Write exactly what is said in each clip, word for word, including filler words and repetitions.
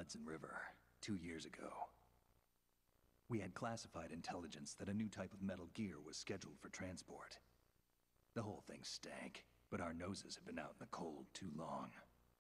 Hudson River, two years ago. We had classified intelligence that a new type of metal gear was scheduled for transport. The whole thing stank, but our noses have been out in the cold too long.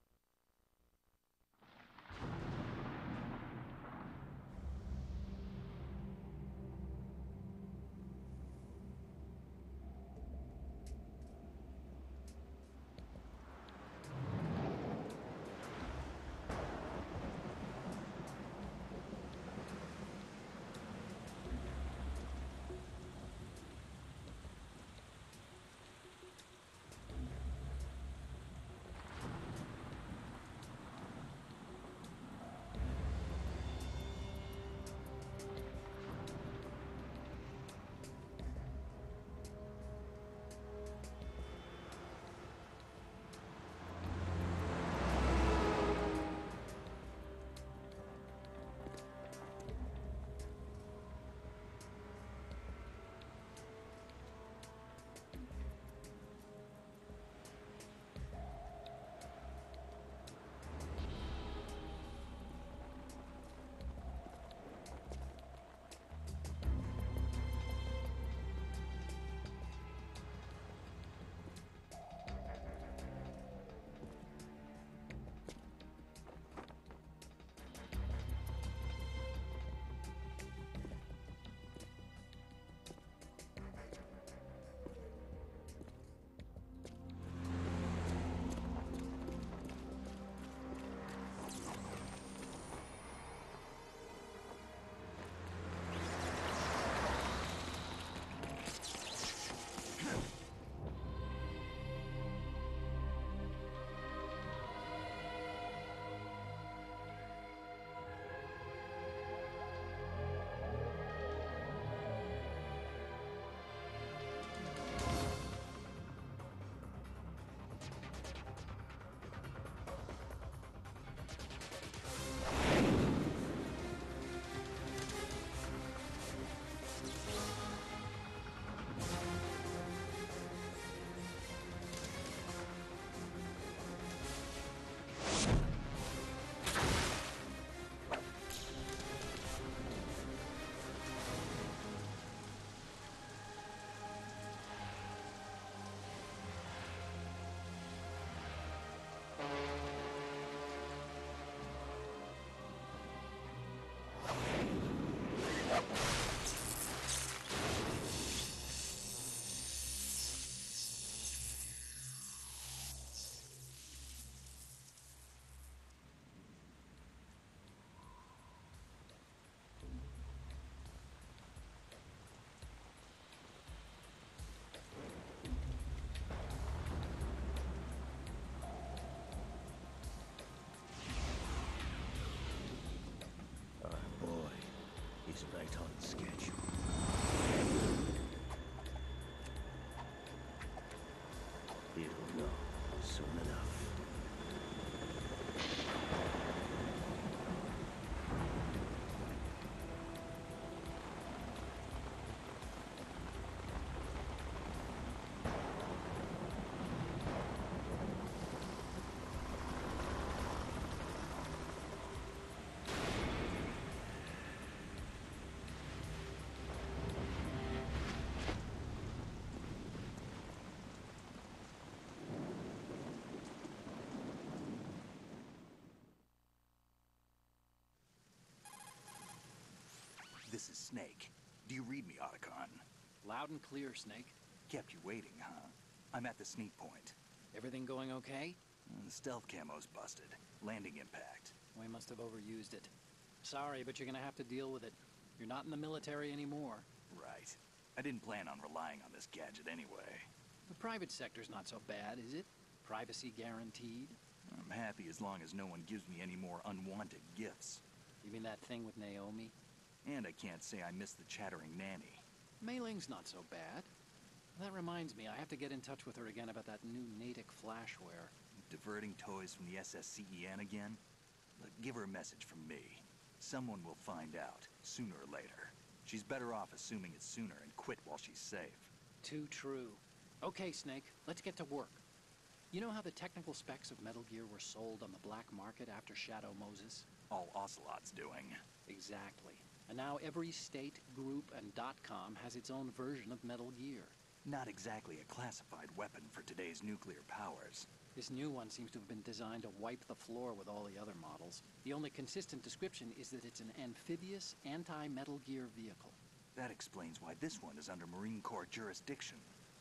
He's right on schedule. He'll know soon enough. This is Snake. Do you read me, Otacon? Loud and clear, Snake. Kept you waiting, huh? I'm at the sneak point. Everything going okay? The stealth camo's busted. Landing impact. We must have overused it. Sorry, but you're gonna have to deal with it. You're not in the military anymore. Right. I didn't plan on relying on this gadget anyway. The private sector's not so bad, is it? Privacy guaranteed? I'm happy as long as no one gives me any more unwanted gifts. You mean that thing with Naomi? And I can't say I miss the chattering nanny. Mei Ling's not so bad. That reminds me, I have to get in touch with her again about that new Natick flashware. Diverting toys from the S S C E N again? Look, give her a message from me. Someone will find out, sooner or later. She's better off assuming it's sooner and quit while she's safe. Too true. Okay, Snake, let's get to work. You know how the technical specs of Metal Gear were sold on the black market after Shadow Moses? All Ocelot's doing. Exactly. And now every state, group, and .com has its own version of Metal Gear. Not exactly a classified weapon for today's nuclear powers. This new one seems to have been designed to wipe the floor with all the other models. The only consistent description is that it's an amphibious, anti-Metal Gear vehicle. That explains why this one is under Marine Corps jurisdiction.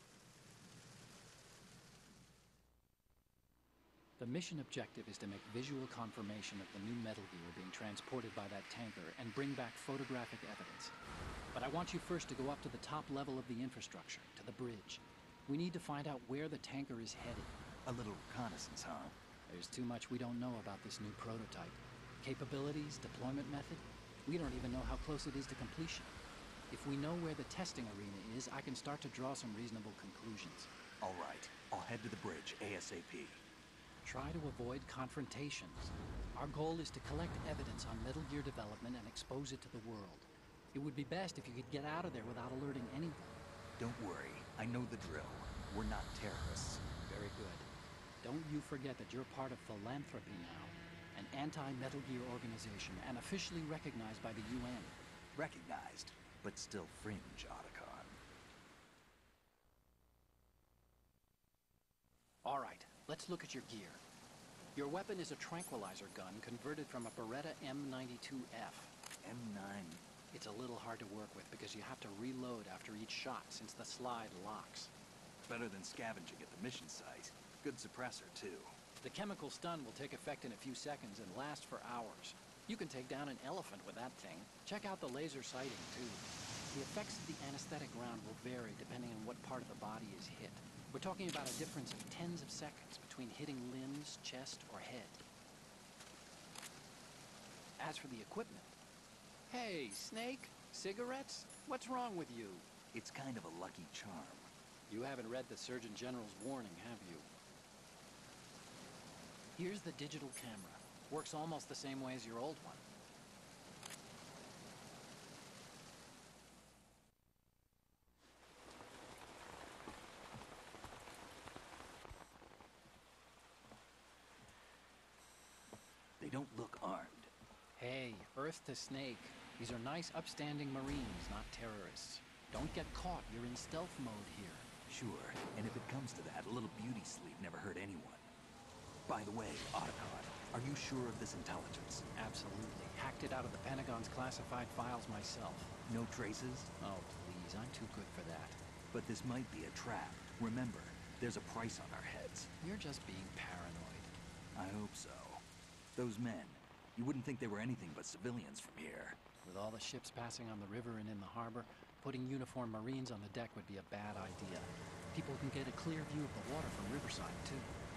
The mission objective is to make visual confirmation of the new Metal Gear being transported by that tanker and bring back photographic evidence. But I want you first to go up to the top level of the infrastructure, to the bridge. We need to find out where the tanker is headed. A little reconnaissance, huh? There's too much we don't know about this new prototype. Capabilities, deployment method. We don't even know how close it is to completion. If we know where the testing arena is, I can start to draw some reasonable conclusions. All right. I'll head to the bridge ASAP. Try to avoid confrontations. Our goal is to collect evidence on Metal Gear development and expose it to the world. It would be best if you could get out of there without alerting anyone. Don't worry. I know the drill. We're not terrorists. Very good. Don't you forget that you're part of Philanthropy now, an anti-Metal Gear organization and officially recognized by the U N. Recognized, but still fringe, Otacon. All right, let's look at your gear. Your weapon is a tranquilizer gun converted from a Beretta M ninety-two F. M nine. It's a little hard to work with because you have to reload after each shot since the slide locks. Better than scavenging at the mission site. Good suppressor, too. The chemical stun will take effect in a few seconds and last for hours. You can take down an elephant with that thing. Check out the laser sighting, too. The effects of the anesthetic round will vary depending on what part of the body is hit. We're talking about a difference of tens of seconds between hitting limbs, chest, or head. As for the equipment... Hey, Snake? Cigarettes? What's wrong with you? It's kind of a lucky charm. You haven't read the Surgeon General's warning, have you? Here's the digital camera. Works almost the same way as your old one. They don't look armed. Hey, Earth to Snake. These are nice, upstanding Marines, not terrorists. Don't get caught. You're in stealth mode here. Sure, and if it comes to that, a little beauty sleep never hurt anyone. By the way, Otacon, are you sure of this intelligence? Absolutely. Hacked it out of the Pentagon's classified files myself. No traces? Oh, please, I'm too good for that. But this might be a trap. Remember, there's a price on our heads. You're just being paranoid. I hope so. Those men, you wouldn't think they were anything but civilians from here. With all the ships passing on the river and in the harbor, putting uniformed Marines on the deck would be a bad idea. People can get a clear view of the water from Riverside, too.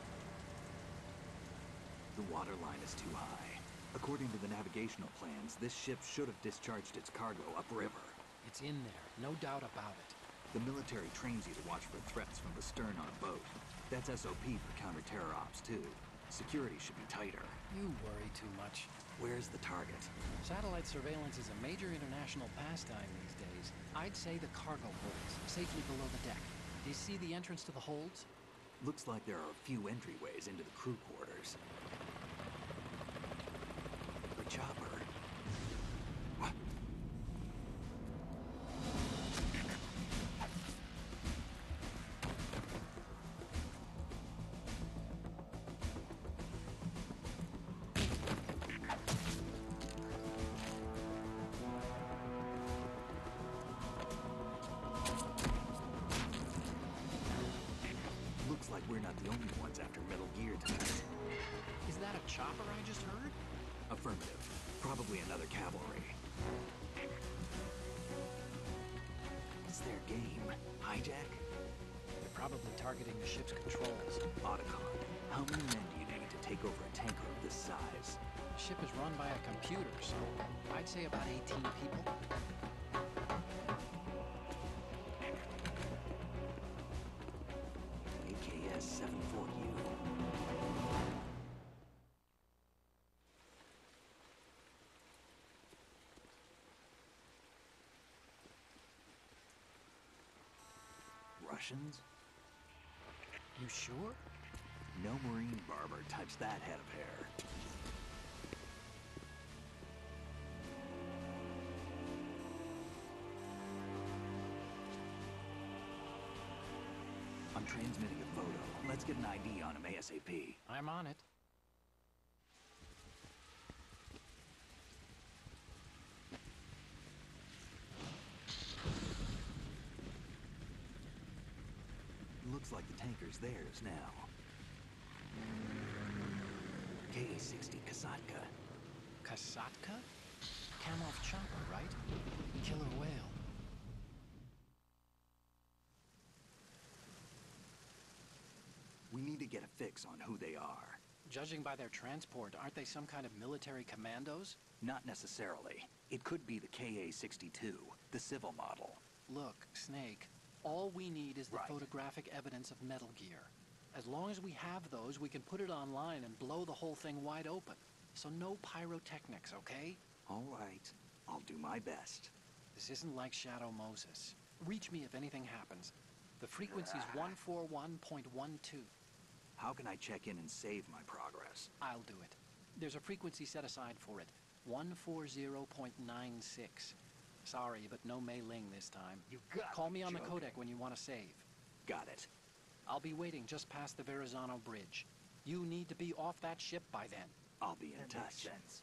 The water line is too high. According to the navigational plans, this ship should have discharged its cargo upriver. It's in there, no doubt about it. The military trains you to watch for threats from the stern on a boat. That's S O P for counter-terror ops, too. Security should be tighter. You worry too much. Where's the target? Satellite surveillance is a major international pastime these days. I'd say the cargo holds, safely below the deck. Do you see the entrance to the holds? Looks like there are a few entryways into the crew quarters. The chopper. What? Looks like we're not the only ones after Metal Gear tonight. Is that a chopper I just heard? Affirmative. Probably another cavalry. It's their game. Hijack? They're probably targeting the ship's controls. Otacon, how many men do you need to take over a tanker of this size? The ship is run by a computer, so I'd say about eighteen people. A K S seven four U. Russians? You sure? No marine barber touched that head of hair. I'm transmitting a photo. Let's get an I D on him ASAP. I'm on it. Looks like the tanker's theirs now. K A sixty Kasatka. Kasatka? Kamov chopper, right? Killer whale. We need to get a fix on who they are. Judging by their transport, aren't they some kind of military commandos? Not necessarily. It could be the K A sixty-two, the civil model. Look, Snake, all we need is the Right. photographic evidence of Metal Gear. As long as we have those, we can put it online and blow the whole thing wide open. So no pyrotechnics, okay? All right. I'll do my best. This isn't like Shadow Moses. Reach me if anything happens. The frequency's one forty-one point one two. How can I check in and save my progress? I'll do it. There's a frequency set aside for it. one forty point nine six. Sorry, but no Mei Ling this time. You got Call me on the joking. codec when you want to save. Got it. I'll be waiting just past the Verrazano Bridge. You need to be off that ship by then. I'll be in That touch. makes sense.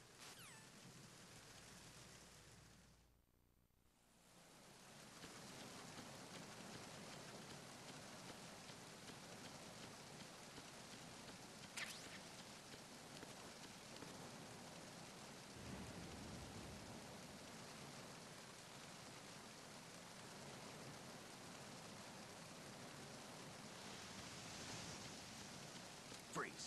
Freeze.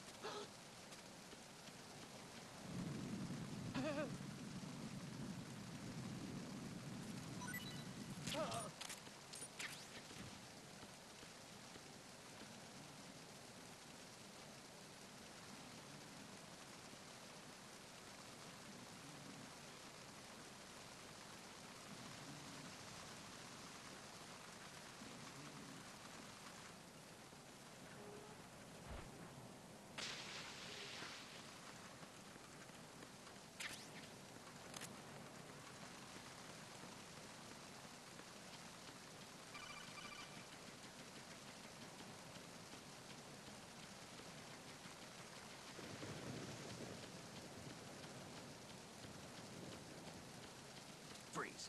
Freeze.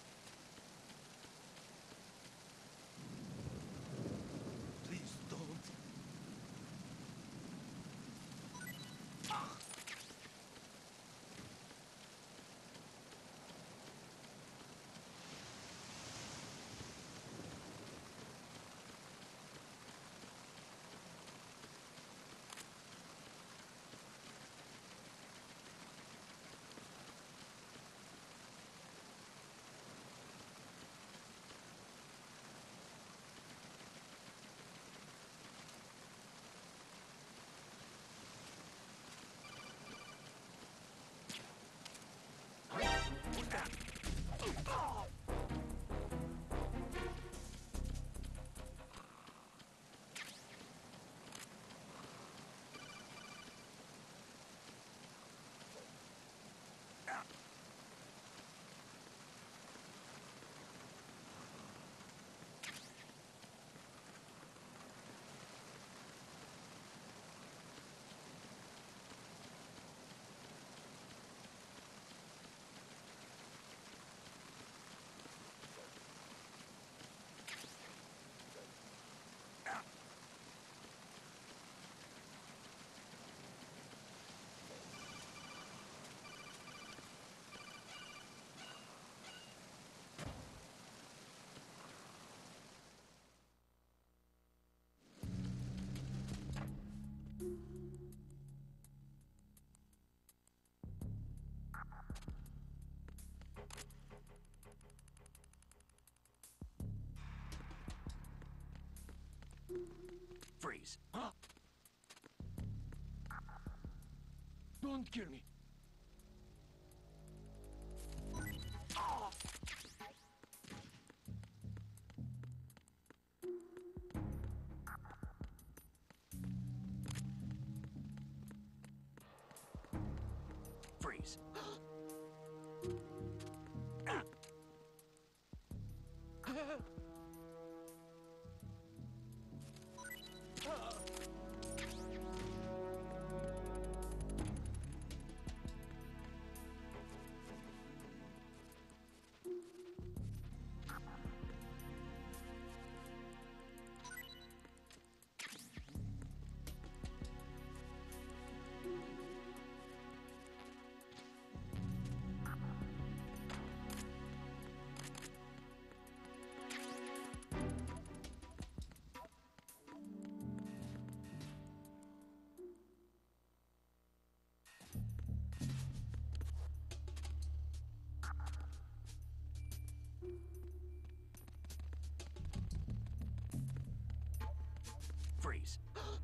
Please don't. Freeze. Don't kill me. Freeze. Freeze.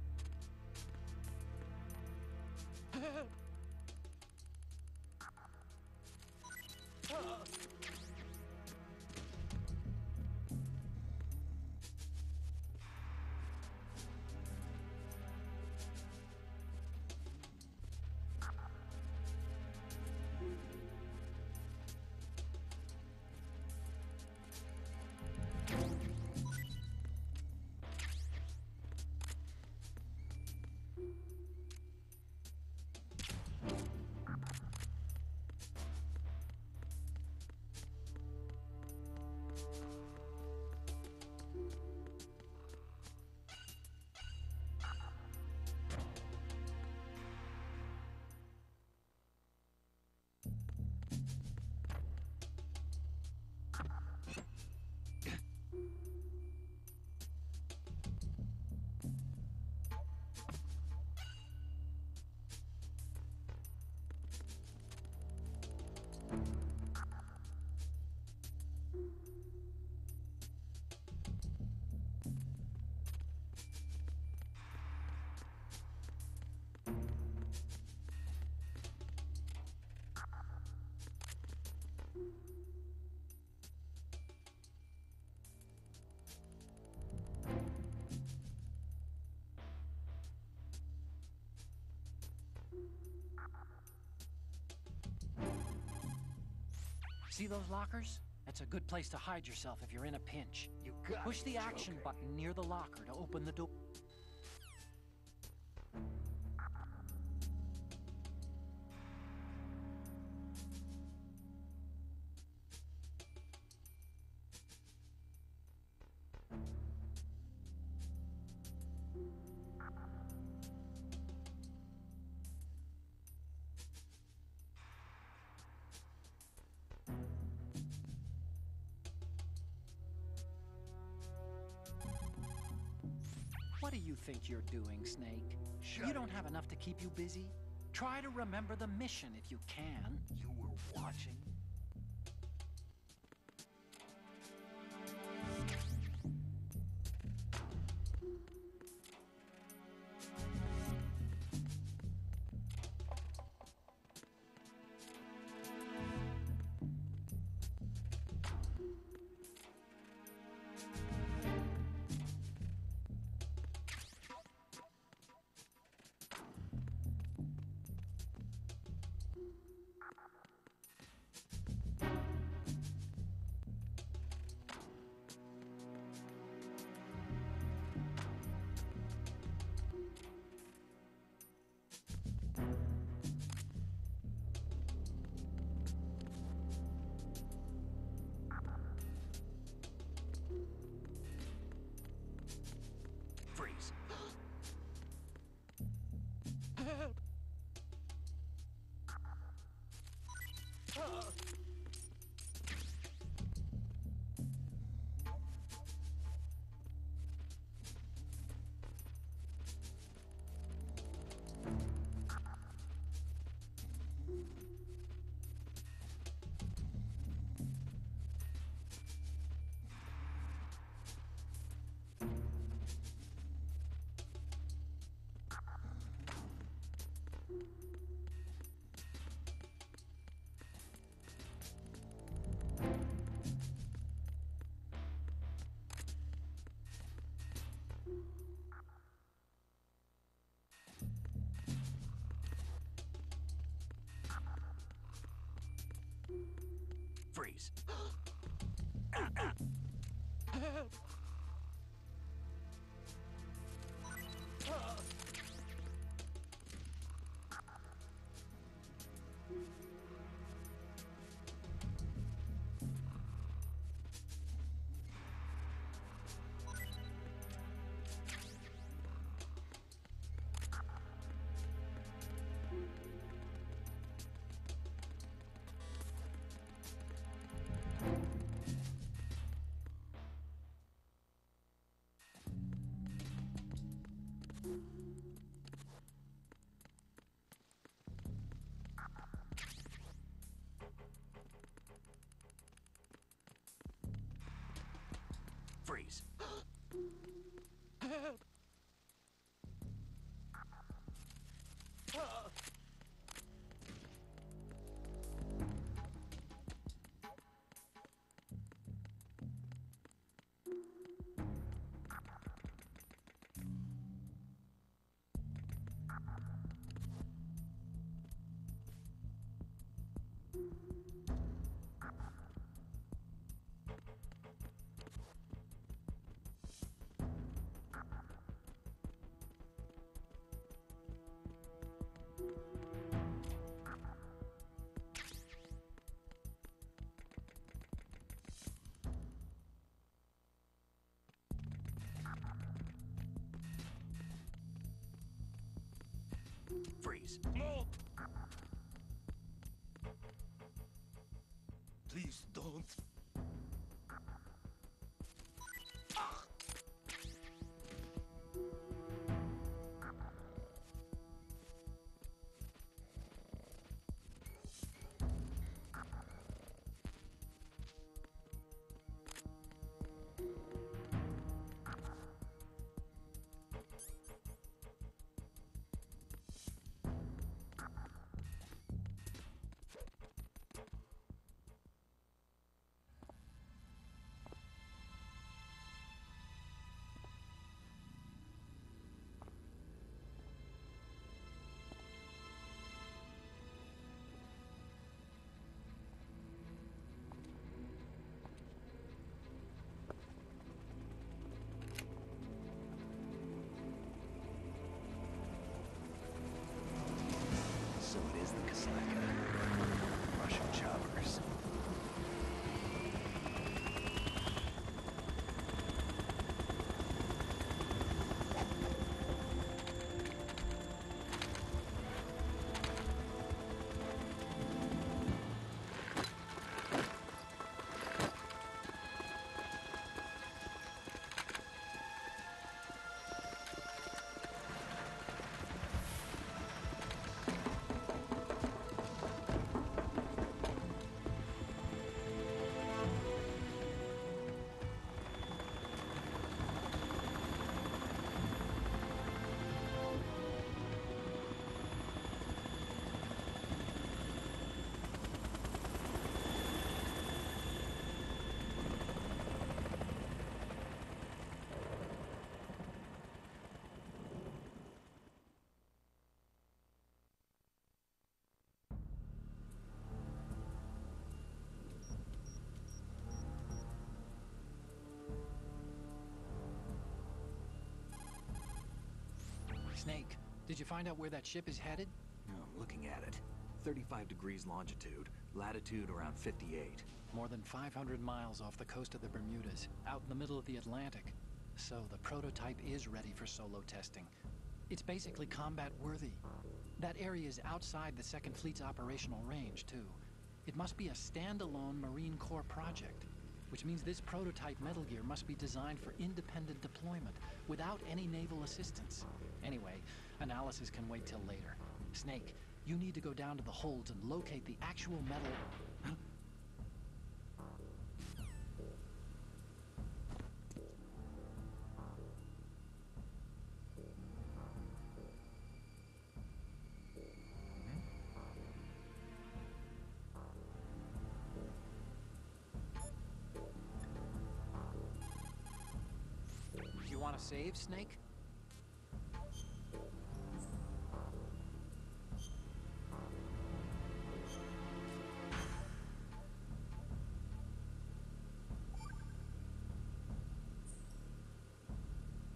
See those lockers? That's a good place to hide yourself if you're in a pinch. You got Push the action button near the locker to open the door. What do you think you're doing, Snake? Shut You don't it. have enough to keep you busy? Try to remember the mission if you can. You were watching? Freeze. Freeze. Freeze. Freeze. No! Please don't. So it is the Kasaka. Russian choppers. Snake, did you find out where that ship is headed? No, I'm looking at it. thirty-five degrees longitude, latitude around fifty-eight. More than five hundred miles off the coast of the Bermudas, out in the middle of the Atlantic. So the prototype is ready for solo testing. It's basically combat worthy. That area is outside the Second Fleet's operational range, too. It must be a standalone Marine Corps project, which means this prototype Metal Gear must be designed for independent deployment, without any naval assistance. Anyway, analysis can wait till later. Snake, you need to go down to the holds and locate the actual metal... Huh? You want to save, Snake?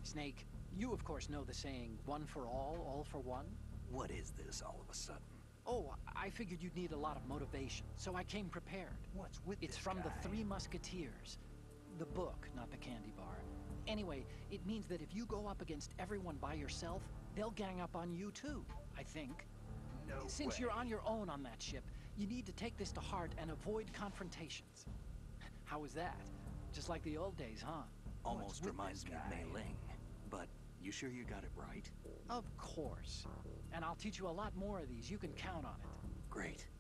Snake, you of course know the saying, one for all, all for one? What is this all of a sudden? Oh, I figured you'd need a lot of motivation, so I came prepared. What's with It's this from guy? the Three Musketeers. The book, not the candy bar. Anyway, it means that if you go up against everyone by yourself, they'll gang up on you too, I think. No Since way. you're on your own on that ship, you need to take this to heart and avoid confrontations. How was that? Just like the old days, huh? Almost with reminds this me of guy? Mei Ling. But you sure you got it right? Of course. And I'll teach you a lot more of these. You can count on it. Great.